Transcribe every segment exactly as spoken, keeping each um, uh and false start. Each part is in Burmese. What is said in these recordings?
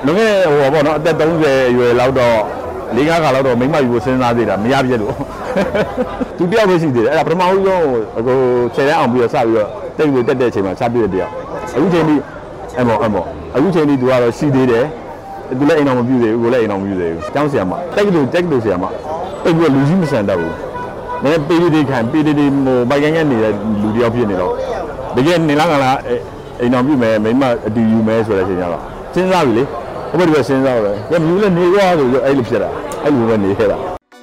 လုံးခဲ့ဟိုပေါ့နော်အသက်သုံးဆယ်ရွယ်လောက်တော့လေးကားခါလောက်တော့မိမယူစဉ်းစားသေးတာမရပြည့်လို့သူတယောက်ပဲရှိသေးတယ်အဲ့ဒါပထမဦးဆုံးဟိုဆယ်တန်းအောင်ပြီးတော့စပြီးတော့တိတ်ပြီးတက်တဲ့အချိန်မှာစပြည့်တဲ့တယောက်အခုချိန်ဒီအဲ့မော်အဲ့မော်အခုချိန်ဒီသူကတော့ရှိသေးတယ်သူလည်းအိမ်အောင်မပြည့်သေးဘူးကိုလည်းအိမ်အောင်မပြည့်သေးဘူးကျောင်းဆရာမတိတ်လို့တိတ်လို့ဆရာမတိတ်ပြီးလူကြီးမဆန်တတ်ဘူးနည်းပေးလေးခံပေးလေးဟိုဘိုင်ကန်ကန်နေတဲ့လူတယောက်ဖြစ်နေတော့တကယ်နေလားကလားအိမ်အောင်ပြည့်မယ်မိမအတူယူမယ်ဆိုတဲ့အချိန်ကျတော့စဉ်းစားပြီလေဘယ်လိုပဲစဉ်းစားရဲကမြူလည်းနေရောဆိုအဲ့လိုဖြစ်တာအဲ့လိုပဲနေခဲ့တာ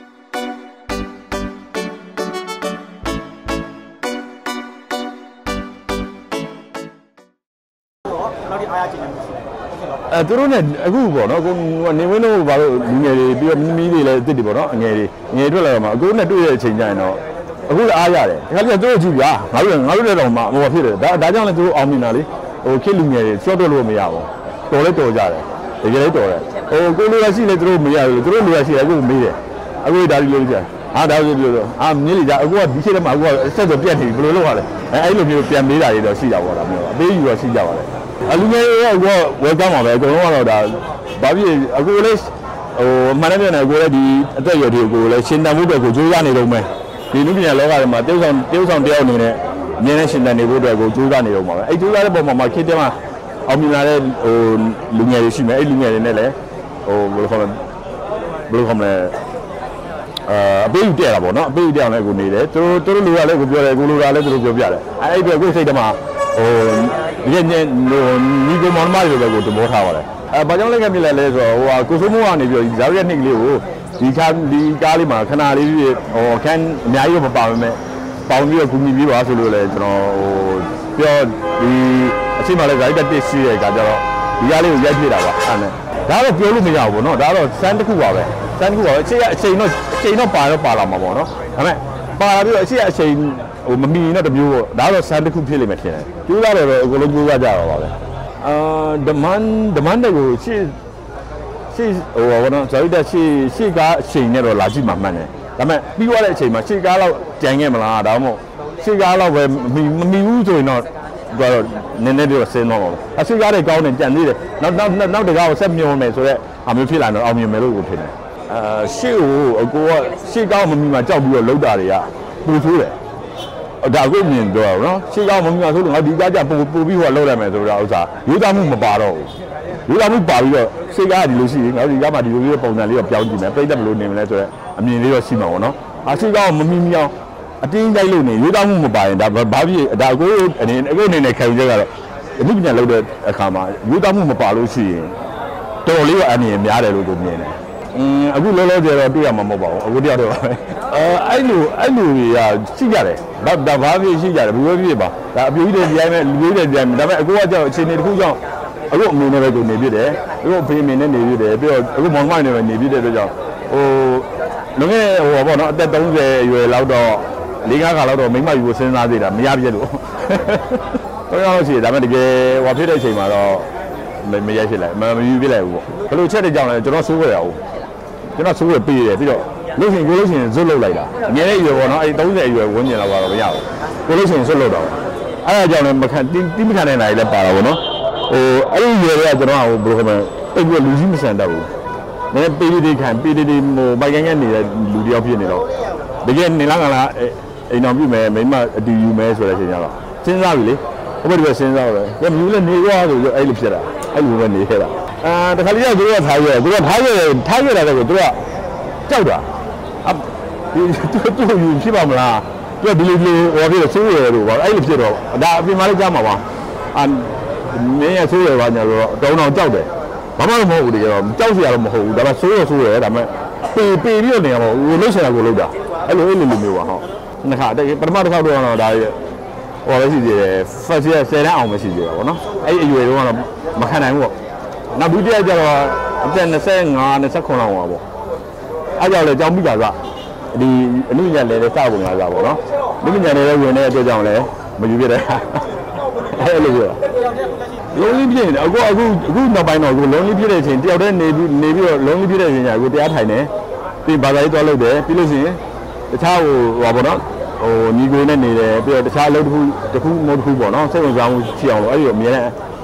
အဲသူတို့နဲ့အခုပေါ့နော်ကိုနေဝင်းတို့ဘာလို့လူငယ်တွေပြီးတော့မီးမီးတွေလည်းအစ်စ်တွေပေါ့နော်အငယ်တွေငယ်ထွက်လာတော့မှအခုနဲ့တွေ့တဲ့အချိန်ကျရင်တော့အခုလည်းအားရတယ်ဒါကြတဲ့သူတို့ကြည့်ပြငါတို့ငါတို့လည်းတော့မှဟိုဖြစ်တယ်ဒါဒါကြောင့်လည်းသူတို့အောင်မြင်တာလေဟိုခေတ်လူငယ်တွေရှော့တော့လို့မရဘူးတော်လဲတော်ကြတယ်တကယ်လည်းတော်တယ်ဟိုကိုလိုရရှိလေသူတို့မရဘူးသူတို့လိုရရှိတယ်အခုမေးတယ်အခုဒါကြီးလို့ကြာဟာဒါဆိုပြောတော့အာမြင်းလေကြာအခုကဒီချိန်ထဲမှာအခုကအဆက်တော့ပြတ်နေပြီဘယ်လိုလုပ်ရလဲအဲအဲ့လိုမျိုးပြန်မေးတာတွေတော့ရှိတာပေါ့ဒါမျိုးအပေးယူတော့ရှိကြပါလေအလူငယ်တွေကအခုဝယ်ကောင်းပါပဲအကုန်လုံးကတော့ဒါဘာဖြစ်အခုလည်းဟိုမှန်တယ်ပြန်တယ်အခုလည်းဒီအသက်အရွယ်တွေကိုလည်းရှင်းတန်မှုတွေကိုကြိုးစားနေတော့မယ်ဒီလူပညာလောကထဲမှာတယောက်ဆောင်တယောက်ဆောင်တယောက်အနေနဲ့အမြဲတမ်းရှင်းတန်နေဖို့အတွက်ကိုကြိုးစားနေတော့မှာပဲအဲ့ကြိုးစားတဲ့ပုံမှာခေတ္တမှာအောင်မြင်လာတဲ့ဟိုလူငယ်တွေရှိမယ်အဲ့လူငယ်တွေနဲ့လည်းဟိုဘယ်လိုခေါ်မလဲဘယ်လိုခေါ်မလဲအာအပေးယူတက်တာပေါ့နော်အပေးယူတက်အောင်လည်းကိုနေတယ်သူတို့သူတို့လူကလည်းကိုပြောတယ်ကိုလူကလည်းသူတို့ပြောပြတယ်အဲ့အဲ့အတွက်ကိုစိတ်ထဲမှာဟိုဒီကနေ့ဟိုညီကောင်မောင်မတွေလည်းကိုသဘောထားပါတယ်အဲဘာကြောင့်လဲကပြလဲလဲဆိုတော့ဟိုဟာကိုစိုးမိုးကနေပြီးဇာတ်ရက်နှစ်ကလေးကိုဒီကားဒီကားလေးမှာခဏလေးဟိုခန်းအများကြီးမပါပါနဲ့ပေါင်းပြီးတော့ကူညီပြီးပါဆိုလို့လည်းကျွန်တော်ဟိုပြောဒီအချိန်မှလည်းဇာတ်တက်တစ်ရှိတဲ့အခါကျတော့ဒီကားလေးကိုရိုက်ပြတာပါအဲ့နဲ့ဒါတော့ပြောလို့မရဘူးပေါ့နော်ဒါတော့စမ်းတစ်ခုပါပဲစမ်းတစ်ခုပါပဲအချိန်အချိန်တော့အချိန်တော့ပါတော့ပါလာမှာပေါ့နော်ဒါပေမဲ့ပါလာပြီးတော့အချိန်အချိန်ဟိုမမီတော့တမျိုးပေါ့ဒါတော့စမ်းတစ်ခုဖြစ်လိမ့်မယ်ထင်တယ်ကျိုးရတယ်တော့အကုန်လုံးကျိုးရကြတော့ပါပဲအာ demand demand ကိုရှေ့ရှေ့ဟိုဘောနော်ဇာတ်တက်ရှေ့ရှေ့ကားအချိန်နဲ့တော့လာကြည့်မှမှန်တယ်ဒါပေမဲ့ပြီးသွားတဲ့အချိန်မှာရှေ့ကားလောက်ကြံခဲ့မလားဒါမှမဟုတ်ရှေ့ကားလောက်ပဲမမီမမီဘူးဆိုရင်တော့တော့နည်းနည်းတော့ဆင်းတော့ပါအရှေ့ကားတွေကောင်းတယ်ကြံသေးတယ်နောက်နောက်နောက်တကားကိုဆက်မျောမယ်ဆိုတော့အမျိုးဖြစ်လာတော့အောင်မြင်မယ်လို့ကိုထင်တယ်အာရှေ့ကိုအကိုကရှေ့ကားမမီမှာကြောက်ပြီးတော့လောက်တာတွေကပူဆိုးတယ်ဒါကိုမြင်တော့နော်ရှေ့ကောင်းမမြင်ဆိုလို့ငါဒီကားကြပို့ပို့ပြီးဟိုလောက်လိုက်မယ်ဆိုတော့ဥစ္စာရိုးသားမှုမပါတော့ဘူးရိုးသားမှုပါပြီးတော့ရှေ့ကားဒီလိုရှိရင်ငါဒီကားမှာဒီလိုမျိုးပုံစံလေးတော့ပြောင်းကြည့်မယ်ပြိတ္တဘယ်လိုနေမလဲဆိုတော့အမြင်လေးတော့ရှိမှာပေါ့နော်အရှေ့ကောင်းမမြင်မြောင်အတင်းကြိုက်လို့နေရိုးသားမှုမပါရင်ဒါဘာဖြစ်ဒါကိုအနေနဲ့အခုအနေနဲ့ခံယူချက်ကတော့အမှုပညာလုပ်တဲ့အခါမှာရိုးသားမှုမပါလို့ရှိရင်တော်လေးကအမြင်များတယ်လို့ကိုမြင်တယ်อืมအခုလောလောဆယ်တော့တွေ့ရမှာမဟုတ်ပါဘူးအခုတယောက်တော့ပါပဲအဲအဲ့လိုအဲ့လိုတွေကရှိကြတယ်ဒါဒါဘာဖြစ်ရှိကြတယ်ဘယ်လိုဖြစ်ပါဒါအပြူကြီးတွေကြိုင်းမဲ့လူကြီးတွေကြိုင်းမဲ့ဒါပေမဲ့အခုကကြောက်အခြေအနေတစ်ခုကြောင့်အခုအမေနဲ့ပဲကိုနေပြတယ်အခုဖေးမင်းနဲ့နေပြတယ်ပြီးတော့အခုမောင်မနဲ့ပဲနေပြတဲ့အတွက်ကြောင့်ဟိုလုံးခဲ့ဟိုပေါ့နော်အသက်သုံးဆယ်အရွယ်လောက်တော့လေးကားခါလောက်တော့မိမယူကိုစဉ်းစားသေးတာမရပြည့်လို့တော့ရောက်ရှိဒါပေမဲ့တကယ်ဟိုဖြစ်တဲ့အချိန်မှာတော့မရဖြစ်လိုက်မယူပြလိုက်ဘူးပေါ့ဘယ်လိုချက်တဲ့ကြောင့်လဲကျွန်တော်စိုးရအောင်ကျွန်တော်စိုးရပေးတယ်ပြီးတော့လို့ရှိရင်ကိုလို့ရှိရင်ဇွတ်လုပ်လိုက်တာအငယ်လေးရွယ်ပေါ့နော်အဲသုံးဆယ်အရွယ်ဝန်းကျင်လောက်ကတော့မရဘူးကိုလို့ရှိရင်ဇွတ်လုပ်တော့အဲဒါကြောင့်လည်းမခံတိမခံနိုင်နိုင်လည်းပါတာပေါ့နော်ဟိုအဲ့ဒီရွယ်တွေကကျွန်တော်ဟိုဘယ်လိုခေါ်မလဲတိတ်ပြီးလူကြီးမဆန်တတ်ဘူးနည်းပေးလေးခံပေးလေးဟိုဘိုင်ကန်ကန်နေတဲ့လူတယောက်ဖြစ်နေတော့တကယ်နေလားကလားအိမ်တော်ပြမယ်မိမအတူယူမယ်ဆိုတဲ့အချိန်ကျတော့စဉ်းစားပြီလေဘယ်လိုပဲစဉ်းစားရဲကမြူလည်းနေရောဆိုတော့အဲ့လိုဖြစ်တာအဲ့လိုပဲနေခဲ့တာအာတခါလေးကသူတို့ကထားရဲသူကထားရဲထားရဲတာဆိုတော့သူကကြောက်တာဒီတူတူယူဖြစ်ပါမလားသူကဒီလိုဒီလိုဟောပြီးဆိုးရဲလို့ပါအဲ့လိုဖြစ်တော့ဒါအပြင်မှာလည်းကြားမှာပါအာမင်းရဆိုးရဲပါညာဆိုတော့တောင်းတောင်းကြောက်တယ်ဘာမှမဟုတ်ဘူးတကယ်တော့ကြောက်စရာတော့မဟုတ်ဘူးဒါပေမဲ့ဆိုးရဆိုးရဲဒါပေမဲ့ပေပေပြီးတော့နေရမှာဟိုလှုပ်ရှားတာကိုလှုပ်တာအဲ့လိုအဲ့လိုမျိုးပါဟောနှစ်ခါတကယ်ပထမတစ်ခါတော့တော့ဒါဟောလည်းရှိသေးတယ် first year ဆယ်တန်းအောင်မရှိသေးတာပေါ့နော်အဲ့အရွယ်တုန်းကတော့မခံနိုင်ဘူးပေါ့နောက်ဒုတိယကျတော့အသက်၂၅ ၂၉လောက်ပါပေါ့အဲ့ကြောင့်လေကြောင်းပြီးတာကဒီအနုညာလည်းစပုံလာကြပါတော့အနုညာလည်းဝင်တဲ့အတွက်ကြောင့်လည်းမယူပြတဲ့အဲ့လိုပြောလုံးလေးပြည့်နေအခုအခုအခုနောက်ပိုင်းတော့အခုလုံးလေးပြည့်တဲ့အချိန်တယောက်တည်းနေပြီးနေပြီးတော့လုံးလေးပြည့်တဲ့အချိန်ကျအခုတရားထိုင်နေပြီးဘာသာရေးသွားလုပ်တယ်ပြီးလို့ရှိရင်တခြားဟိုဟောပေါ့နော်ဟိုညီကိုနဲ့နေတယ်ပြီးတော့တခြားအလုပ်တစ်ခုတစ်ခုမဟုတ်တစ်ခုပေါ့နော်စိတ်ဝင်စားမှုရှိအောင်လို့အဲ့ဒီတော့အများနဲ့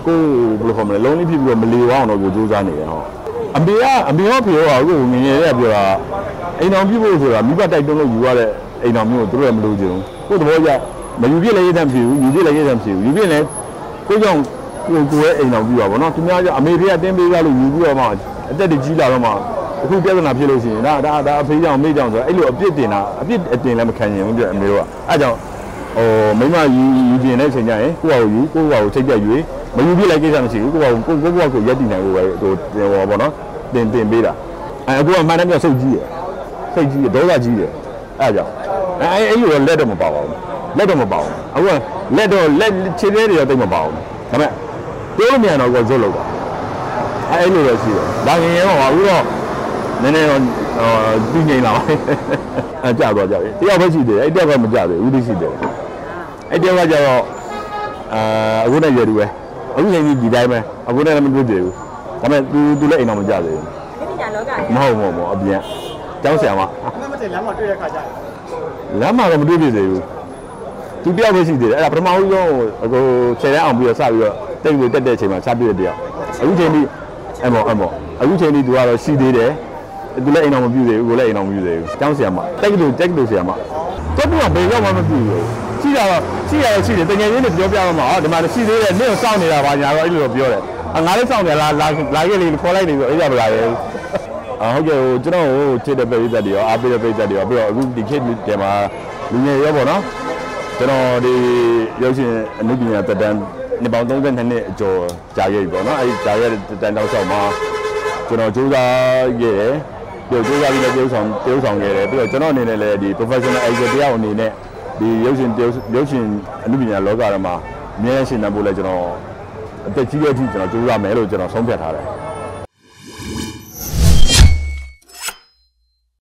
ကိုဘယ်လိုခေါ်မလဲလုံးလေးဖြစ်ပြီးတော့မလီဝအောင်တော့ကိုစူးစမ်းနေတယ်ဟောအမေကအမေရောဖေရောကကိုငငယ်လေးကပြောတာအိမ်တော်ပြုဖို့ဆိုတာမိဘတိုက်တွန်းလို့ယူရတဲ့အိမ်တော်မျိုးကိုသူတို့လည်းမလို့ချင်ဘူးကိုသဘောကျမယူပြလည်းရတဲ့ဖြစ်ဘူးယူပြလည်းရတဲ့ဖြစ်ဘူးယူပြလည်းကိုကြောင့်ကိုကိုရဲ့အိမ်တော်ပြုတာဗောနော်သူများကအမေဖေကတင်းပေးကြလို့ယူပြီးတော့မှအသက်တွေကြီးလာတော့မှအခုပြဿနာဖြစ်လို့ရှိရင်ဒါဒါဒါအဖေကြောင့်မေးကြောင့်ဆိုတော့အဲ့လိုအပြစ်တင်တာအပြစ်အတင်လည်းမခံရင်ဘူးပြအမေတို့ကအဲ့ကြောင့်ဟိုမိမယူယူကျင်တဲ့အချိန်ကျရင်ကိုယ့်ဘာကိုယူကိုယ့်ဘာကိုချိတ်ပြယူမယူပြလိုက်ကိစ္စမရှိဘူးကိုယ့်ဘာကိုကိုယ့်ဘာကိုရက်တည်နိုင်ကိုပဲဟိုဟောဗောနော်တင်တင်ပေးတာအဲအခုကမှန်တယ်ပြစိတ်ကြီးတယ်စိတ်ကြီးတယ်ဒေါသကြီးတယ်အဲ့ကြောင့်အဲအဲ့လိုလက်တော့မပါပါဘူးလက်တော့မပါဘူးအခုကလက်တော့လက်ခြေသေးတွေတော့တိတ်မပါဘူးဒါပေမဲ့တိုးလို့မြန်တော့ကိုဇွတ်လောက်တာအဲအဲ့လိုတော့ရှိတယ်ဒါငယ်ငယ်တော့အခုတော့နည်းနည်းတော့ပြီးငိမ့်လာပါအဲကြာတော့ကြာပြီတယောက်ပဲရှိတယ်အဲ့တယောက်ကမကြဘူးဦးသိရှိတယ်အဲ့တယောက်ကကျတော့အာအခုနဲ့ရတူပဲအခုချိန်ကြီးဒီတိုင်းပဲအခုနဲ့လည်းမတွေ့သေးဘူးဒါပေမဲ့ तू तू လည်းအိမ်အောင်မကြသေးဘူးဒီညာလောကမဟုတ်မဟုတ်မဟုတ်အပြင်ကျောင်းဆရာမအမှန်မတင်လမ်းမှာတွေ့တဲ့ခါကျလမ်းမှာတော့မတွေ့သေးဘူး तू တယောက်ပဲရှိသေးတယ်အဲ့ဒါပထမဦးဆုံးအခုဆယ်တန်းအောင်ပြီးတော့စပြီးတော့တိတ်လို့တက်တဲ့အချိန်မှာစတွေ့တဲ့တယောက်အခုချိန်ကြီးအဲ့မော်အဲ့မော်အခုချိန်ကြီး तू ကတော့ရှိသေးတယ်သူလည်းအိမ်အောင်မပြူသေးဘူးကိုလည်းအိမ်အောင်မပြူသေးဘူးကျောင်းဆရာမတိတ်လို့တက်လို့ဆရာမတက်ပြီးတော့ဘယ်တော့မှမပြူဘူးရှိတာတော့ရှိရတော့ရှိတယ်တကယ်ချင်းတွေပြောပြမှာဟောဒီမှာရှိသေးတယ်နေ့စောင့်နေတာပါညာတော့အဲ့လိုတော့ပြောတယ်ငါလည်းစောင့်တယ်လားလာလာခဲ့လေခေါ်လိုက်နေပြီးအဲ့ကြပါလားလေအာဟုတ်ကဲ့ဟိုကျွန်တော်ဟိုချစ်တဲ့ပိတ်သက်တွေရောအားပေးတဲ့ပိတ်သက်တွေရောပြီးတော့အခုဒီခေတ်တယ်မှာလူငယ်ရောပေါ့နော်ကျွန်တော်ဒီရုပ်ရှင်အနုပညာတက်တန်းနှစ်ပေါင်းသုံး၂နှစ်အကျော်ကြာခဲ့ပြီပေါ့နော်အဲ့ကြာခဲ့တဲ့တက်တန်းတောက်လျှောက်မှာကျွန်တော်စူးစမ်းခဲ့တယ်ပြောကြိုးစားပြီးလည်းပြုဆောင်ပြုဆောင်ခဲ့တယ်ပြီးတော့ကျွန်တော်အနေနဲ့လည်းဒီ professional actor တယောက်အနေနဲ့ဒီရုပ်ရှင်ရုပ်ရှင်အနုပညာလောကထဲမှာအများကြီးရှင်းတတ်ဖို့လည်းကျွန်တော်အသက်ကြီးတဲ့အထိကျွန်တော်ကြိုးစားမယ်လို့ကျွန်တော်ဆုံးဖြတ်ထားတယ်